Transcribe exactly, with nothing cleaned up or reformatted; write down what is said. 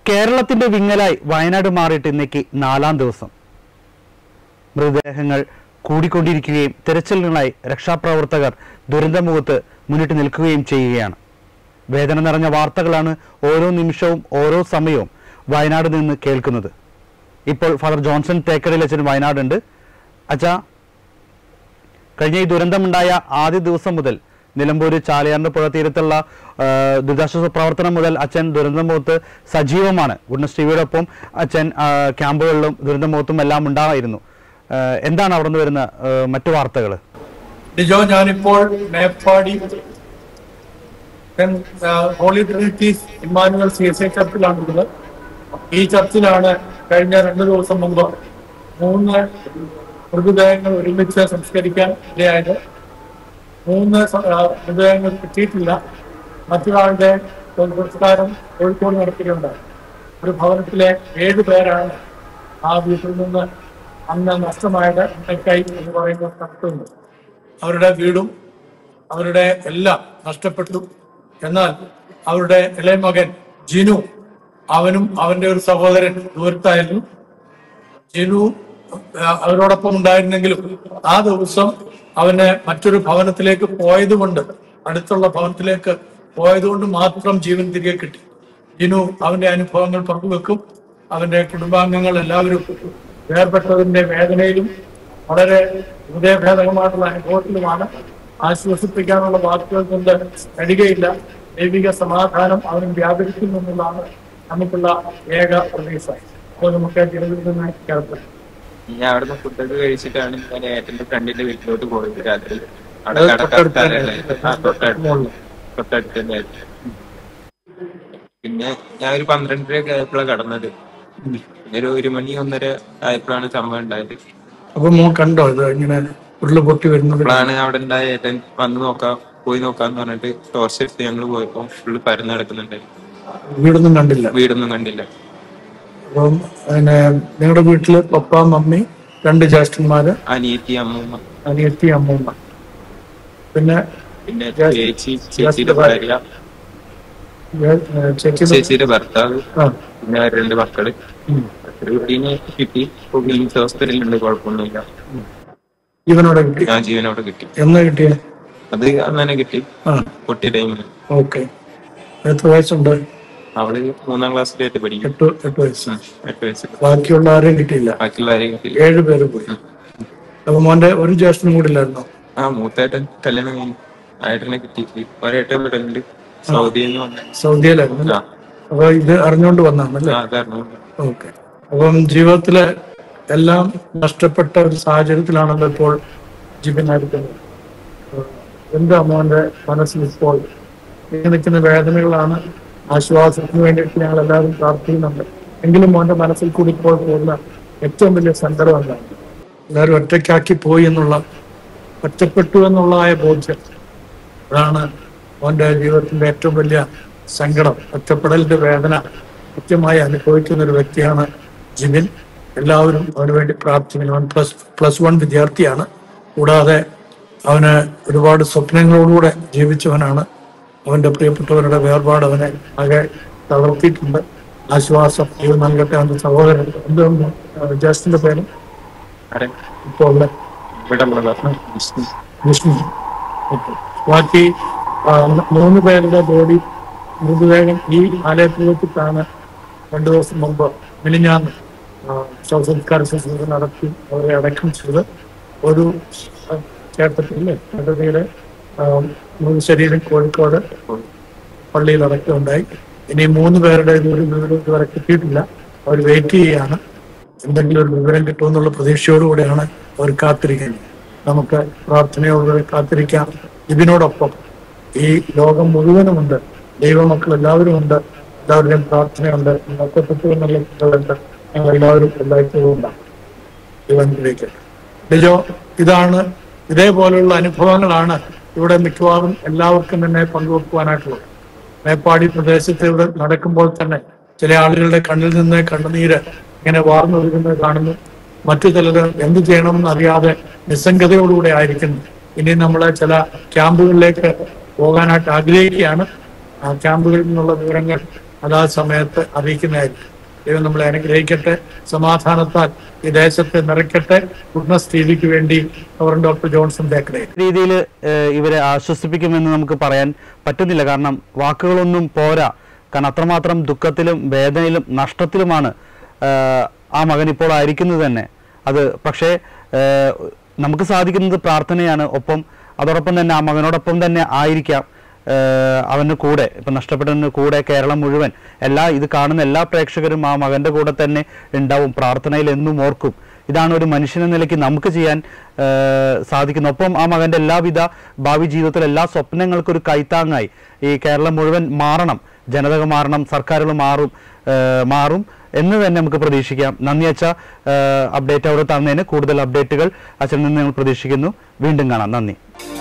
കേരളത്തിന്റെ വിങ്ങലായി വയനാട് മാറിയിട്ട് ഇന്നേക്ക് നാലാം ദിവസം. മൃതദേഹങ്ങൾ കൂടിക്കൊണ്ടിരിക്കുകയും തിരച്ചിലുകളായി രക്ഷാപ്രവർത്തകർ ദുരന്തമുഖത്ത് മുന്നിട്ട് നിൽക്കുകയും ചെയ്യുകയാണ്. വേദന നിറഞ്ഞ വാർത്തകളാണ് ഓരോ നിമിഷവും ഓരോ സമയവും വയനാട് നിന്ന് കേൾക്കുന്നത്. ഇപ്പോൾ ഫാദർ ജോൺസൺ തേക്കടിയിൽ അച്ഛൻ വയനാടുണ്ട്. അച്ഛാ, കഴിഞ്ഞ ഈ ദുരന്തമുണ്ടായ ആദ്യ ദിവസം മുതൽ നിലമ്പൂർ ചാലിയാറിന്റെ പുഴ തീരത്തുള്ള ദുരിതാശ്വാസ പ്രവർത്തനം മുതൽ അച്ഛൻ ദുരന്തമുഖത്ത് സജീവമാണ്. ഗുഡ്നസ് ടിവിയോടൊപ്പം അച്ഛൻ ക്യാമ്പുകളിലും ദുരന്തമുഖത്തും എല്ലാം ഉണ്ടായിരുന്നു. എന്താണ് അവിടെ നിന്ന് വരുന്ന മറ്റു വാർത്തകൾ? ഡിജോ, ഞാനിപ്പോൾ Meppadi holy Trinity's Immanuel C S I ചർച്ചിലാണുള്ളത്. ഈ ചർച്ചിലാണ് കഴിഞ്ഞ രണ്ടു ദിവസം മുമ്പ് മൂന്ന് മൃതദേഹങ്ങൾ ഒരുമിച്ച് സംസ്കരിക്കാൻ ഇടയായത്. മൂന്ന് മൃതദേഹങ്ങൾ കിട്ടിയിട്ടില്ല. മറ്റൊരാളുടെ സംസ്കാരം കോഴിക്കോട് നടത്തുകയുണ്ടായി. ഒരു ഭവനത്തിലെ ഏഴ് പേരാണ് ആ വീട്ടിൽ നിന്ന് അന്ന് നഷ്ടമായത്. കൈ എന്ന് പറയുന്ന നടത്തുന്നു. അവരുടെ വീടും അവരുടെ എല്ലാം നഷ്ടപ്പെട്ടു. എന്നാൽ അവരുടെ ഇളയ മകൻ ജിനു, അവനും അവന്റെ ഒരു സഹോദരൻ ദൂരത്തായിരുന്നു. ജിനു അവരോടൊപ്പം ഉണ്ടായിരുന്നെങ്കിലും ആ ദിവസം അവന് മറ്റൊരു ഭവനത്തിലേക്ക് പോയതുകൊണ്ട്, അടുത്തുള്ള ഭവനത്തിലേക്ക് പോയതുകൊണ്ട് മാത്രം ജീവൻ തിരികെ കിട്ടി. ജിനു അവന്റെ അനുഭവങ്ങൾ പങ്കുവെക്കും. അവന്റെ കുടുംബാംഗങ്ങൾ എല്ലാവരും വേർപെട്ടതിന്റെ വേദനയിലും വളരെ ഹൃദയഭേദകമായിട്ടുള്ള അനുഭവത്തിലുമാണ്. ആശ്വസിപ്പിക്കാനുള്ള വാക്കുകൾ കൊണ്ട് കഴിയുകയില്ല. ദൈവിക സമാധാനം അവനും വ്യാപരിക്കുന്നു എന്നുള്ളതാണ് നമുക്കുള്ള ഏക പ്രതീക്ഷ. അപ്പോൾ നമുക്ക് ജീവിതത്തിൽ നിന്ന് കേൾക്കാം. ഞാൻ അവിടുന്ന് ഫുഡൊക്കെ കഴിച്ചിട്ടാണ് ഞാൻ ഏട്ടന്റെ ഫ്രണ്ടിന്റെ വീട്ടിലോട്ട് പോയത്. രാത്രി തൊട്ടടുത്ത് തന്നെയായിരുന്നു. പിന്നെ ഞാൻ ഒരു പന്ത്രണ്ടരയൊക്കെ ആയപ്പോഴാണ് കടന്നത്. ഒരു ഒരു മണി ഒന്നര ആയപ്പോഴാണ് സംഭവം ഉണ്ടായത്. അപ്പൊ മോൻ കണ്ടോ ഇത് ഇങ്ങനെ ഉരുള് പൊട്ടി വരുന്നപ്പോഴാണ് അവിടെ ഉണ്ടായ ഏട്ടൻ വന്ന് നോക്കാം പോയി നോക്കാന്ന് പറഞ്ഞിട്ട് ടോർച്ച് എടുത്ത് ഞങ്ങൾ പോയപ്പോ ഫുള്ള് പരന്ന് കിടക്കുന്നുണ്ടായിരുന്നു. വീടൊന്നും കണ്ടില്ല വീടൊന്നും കണ്ടില്ല. അപ്പം പിന്നെ നിങ്ങളുടെ വീട്ടില് പപ്പ, മമ്മി, രണ്ട് ജ്യേഷ്ഠന്മാര്, അനിയത്തി, അമ്മൂമ്മ അനിയത്തി അമ്മൂമ്മ, പിന്നെ പിന്നെ ചേച്ചി, ചേച്ചിയുടെ ഭാര്യ, ചേച്ചിയുടെ ഭർത്താവ്, പിന്നെ രണ്ട് മക്കള്. ഒരു കുട്ടീനെ കിട്ടി. ഹോസ്പിറ്റലിലുണ്ട്, കുഴപ്പമൊന്നുമില്ല. ജീവനോടെ കിട്ടി? ഞാൻ ജീവനോടെ കിട്ടി. എന്നാ കിട്ടിയ? അത് അന്നെ കിട്ടി, കുട്ടി ടൈമില്. ഓക്കെ. എത്ര വയസ്സുണ്ട്? അവള് മൂന്നാം ക്ലാസ്സിലായിട്ട് പഠിക്കും. എട്ട് എട്ട് വയസ്സ് എട്ട് വയസ്സ്. ബാക്കിയുള്ള ആരെയും കിട്ടിയില്ല? ബാക്കിയുള്ള ആരെയും കിട്ടിയില്ല. ഏഴ് പേര് പോയി. അപ്പൊ മോന്റെ ഒരു ജ്യേഷ്ഠനും കൂടി ഇല്ലായിരുന്നോ? ആ, മൂത്തേട്ടൻ കല്യാണം കഴിഞ്ഞു. ഏട്ടനെ കിട്ടി. ഒരേട്ടൻ ഇവിടെ ഉണ്ട്, സൗദിയിൽ നിന്ന് വന്ന. സൗദിയിലായിരുന്നു. അപ്പൊ ഇത് അറിഞ്ഞുകൊണ്ട് വന്നാണല്ലേ? ഓക്കെ. അപ്പം ജീവിതത്തിലെ എല്ലാം നഷ്ടപ്പെട്ട ഒരു സാഹചര്യത്തിലാണല്ലോ ഇപ്പോൾ ജിബിനായിരിക്കുന്നത്. എന്താ മോന്റെ മനസ്സിൽ ഇപ്പോൾ നിൽക്കുന്ന വേദനകളാണ്? ആശ്വാസത്തിന് വേണ്ടിയിട്ട് ഞങ്ങൾ എല്ലാവരും പ്രാർത്ഥിക്കുന്നുണ്ട്. എങ്കിലും മോന്റെ മനസ്സിൽ കൂടി ഇപ്പോൾ പോകുന്ന ഏറ്റവും വലിയ സങ്കടം എന്താണ്? എല്ലാവരും ഒറ്റയ്ക്കാക്കി പോയി എന്നുള്ള, ഒറ്റപ്പെട്ടു എന്നുള്ളതായ ബോധ്യം, അതാണ് മോന്റെ ജീവിതത്തിന്റെ ഏറ്റവും വലിയ സങ്കടം. ഒറ്റപ്പെടലിന്റെ വേദന കൃത്യമായി അനുഭവിക്കുന്ന ഒരു വ്യക്തിയാണ് ജിബിൻ. എല്ലാവരും അവന് വേണ്ടി പ്രാർത്ഥിക്കുന്നു. അവൻ പ്ലസ് പ്ലസ് വൺ വിദ്യാർത്ഥിയാണ്. കൂടാതെ അവന് ഒരുപാട് സ്വപ്നങ്ങളോടുകൂടെ ജീവിച്ചവനാണ്. അവന്റെ പ്രിയപ്പെട്ടവരുടെ വേർപാട് അവനെ ആകെ തളർത്തിയിട്ടുണ്ട്. ആശ്വാസം ദൈവം നൽകട്ടെ. അവന്റെ സഹോദരൻ എന്തുകൊണ്ട് ജസ്റ്റിന്റെ പേര് ഇപ്പോൾ വിഷ്ണു. ബാക്കി മൂന്ന് പേരുടെ ബോഡി മൃതദേഹം ഈ ആലയത്തിൽ വെച്ചിട്ടാണ് രണ്ടു ദിവസം മുമ്പ് മിനിഞ്ഞാന്ന് ശവസംസ്കാര ശുശ്രൂഷ നടത്തി അവരെ അടക്കം ചെയ്ത്. ഒരു ചേട്ടത്തിലെ ചേട്ടത്തിയുടെ ശരീരം കോഴിക്കോട് പള്ളിയിൽ അടക്കം ഉണ്ടായി. ഇനി മൂന്ന് പേരുടെ ഒരു വിവരം ഇതുവരെ കിട്ടിയിട്ടില്ല. അവർ വെയിറ്റ് ചെയ്യുകയാണ്. എന്തെങ്കിലും ഒരു വിവരം കിട്ടുമെന്നുള്ള പ്രതീക്ഷയോടുകൂടെയാണ് അവർ കാത്തിരിക്കുന്നത്. നമുക്ക് പ്രാർത്ഥനയോടുകൂടി കാത്തിരിക്കാം. ഇതിനോടൊപ്പം ഈ ലോകം മുഴുവനുമുണ്ട്, ദൈവമക്കൾ എല്ലാവരും ഉണ്ട്, എല്ലാവരുടെയും പ്രാർത്ഥനയുണ്ട്. ഒറ്റപ്പെട്ടു എന്നുള്ള കുട്ടികളുണ്ട്. ഞങ്ങൾ എല്ലാവരും എല്ലായ്പ്പോഴും ഉണ്ടാകും. ദൈവത്തിലേക്ക് ഡിജോ, ഇതാണ് ഇതേപോലെയുള്ള അനുഭവങ്ങളാണ് ഇവിടെ മിക്കവാറും എല്ലാവർക്കും തന്നെ പങ്കുവെക്കുവാനായിട്ടുള്ളത്. മേപ്പാടി പ്രദേശത്ത് ഇവിടെ നടക്കുമ്പോൾ തന്നെ ചില ആളുകളുടെ കണ്ണിൽ നിന്ന് കണ്ണുനീര് ഇങ്ങനെ വാർന്നൊഴുകുന്നത് കാണുന്നു. മറ്റു ചിലർ എന്ത് ചെയ്യണമെന്ന് അറിയാതെ നിസ്സംഗതയോടുകൂടെ ആയിരിക്കുന്നു. ഇനി നമ്മൾ ചില ക്യാമ്പുകളിലേക്ക് പോകാനായിട്ട് ആഗ്രഹിക്കുകയാണ്. ആ ക്യാമ്പുകളിൽ നിന്നുള്ള വിവരങ്ങൾ അതാ സമയത്ത് അറിയിക്കുന്നതായിരിക്കും. ദൈവം നമ്മളെ അനുഗ്രഹിക്കട്ടെ, സമാധാനത്താൽ ഈ ദേശത്തെ നിറയ്ക്കട്ടെ. പൂർണ്ണസ്ഥിതിക്ക് വേണ്ടി റവറൻഡ് ഡോക്ടർ ജോൺസൺ തേക്കടെ രീതിയിൽ ഇവരെ ആശ്വസിപ്പിക്കുമെന്ന് നമുക്ക് പറയാൻ പറ്റുന്നില്ല. കാരണം വാക്കുകളൊന്നും പോരാ. കാരണം അത്രമാത്രം ദുഃഖത്തിലും വേദനയിലും നഷ്ടത്തിലുമാണ് ആ മകൻ ഇപ്പോൾ ആയിരിക്കുന്നത് തന്നെ. അത് പക്ഷേ നമുക്ക് സാധിക്കുന്നത് പ്രാർത്ഥനയാണ്. ഒപ്പം അതോടൊപ്പം തന്നെ ആ മകനോടൊപ്പം തന്നെ ആയിരിക്കാം അവന് കൂടെ, ഇപ്പം നഷ്ടപ്പെട്ടതിന് കൂടെ കേരളം മുഴുവൻ എല്ലാ ഇത് കാണുന്ന എല്ലാ പ്രേക്ഷകരും ആ മകൻ്റെ കൂടെ തന്നെ ഉണ്ടാവും, പ്രാർത്ഥനയിൽ എന്നും ഓർക്കും. ഇതാണ് ഒരു മനുഷ്യനെന്ന നിലയ്ക്ക് നമുക്ക് ചെയ്യാൻ സാധിക്കുന്നത്. ഒപ്പം ആ മകൻ്റെ എല്ലാവിധ ഭാവി ജീവിതത്തിലെ എല്ലാ സ്വപ്നങ്ങൾക്കും ഒരു കൈത്താങ്ങായി ഈ കേരളം മുഴുവൻ മാറണം, ജനത മാറണം, സർക്കാരുകൾ മാറും മാറും എന്ന് തന്നെ നമുക്ക് പ്രതീക്ഷിക്കാം. നന്ദി അച്ഛ, അപ്ഡേറ്റ് അവിടെ തന്നതിന്. കൂടുതൽ അപ്ഡേറ്റുകൾ അച്ഛനിൽ നിന്ന് ഞങ്ങൾ പ്രതീക്ഷിക്കുന്നു. വീണ്ടും കാണാം. നന്ദി.